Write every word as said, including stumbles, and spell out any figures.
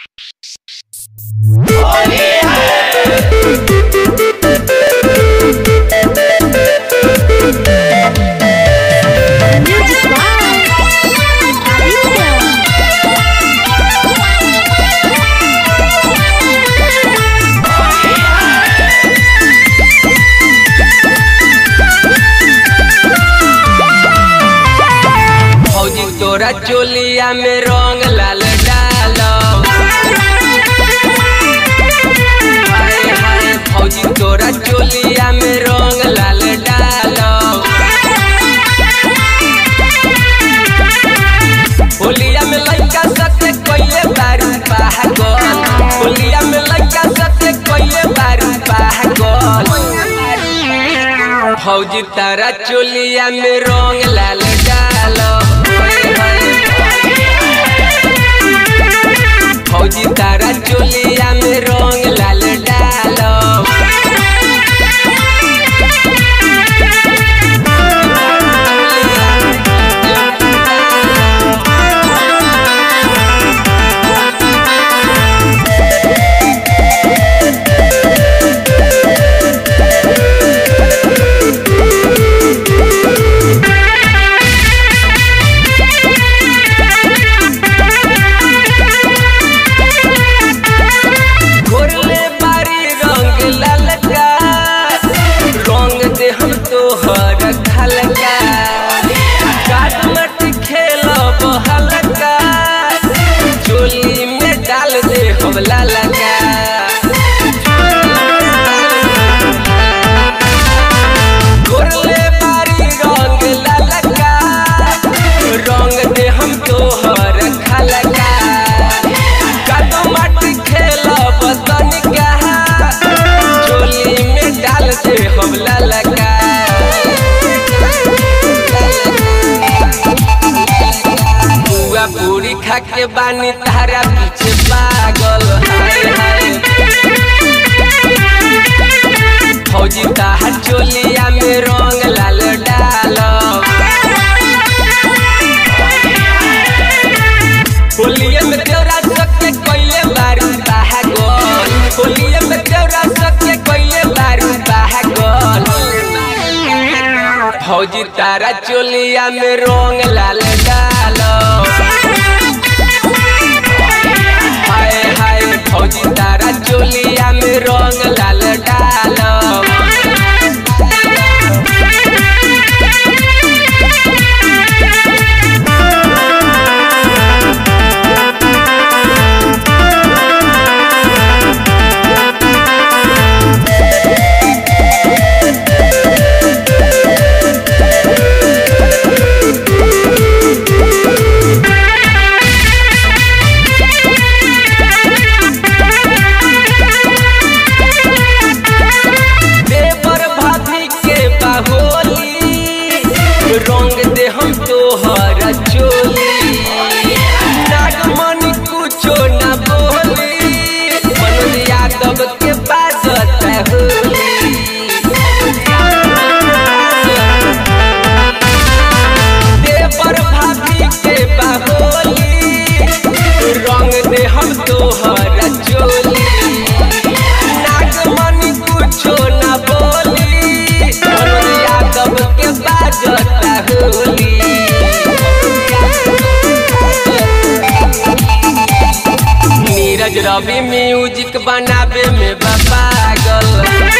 तोरा चोलिया में रंग लाल डालो, हाय हाय फौजी तोरा चोलिया में रंग लाल डालो। होलिया में लइका सते कोइले बारू पागल, होलिया में लइका सते कोइले बारू पागल। फौजी तारा चोलिया में रंग लाल डालो, फौजी तारा चोलिया में रंग लाल डालो। पूरी खा के बानी तारा पीछे पागल, हाय हाय फौजी तारा चोलिया में रंग लाल डालो। होलिया में तेरा सके कोइले बारू पागल, होलिया में तेरा सके कोइले बारू पागल। फौजी तारा चोलिया में रंग लाल डालो, हाय हाय फौजी तारा चोलिया में रंग लाल डालो। रंग दे हम तोहर चोली, नागमणि कुछो न बोली, मनोज यादव के बाजता होली। देवर भाभी के बाहोली, रंग दे हम तोहर चोली, नागमणि कुछो न बोली, मनोज यादव के बाजता होली। नीरज रवि म्यूजिक बनावे में पागल।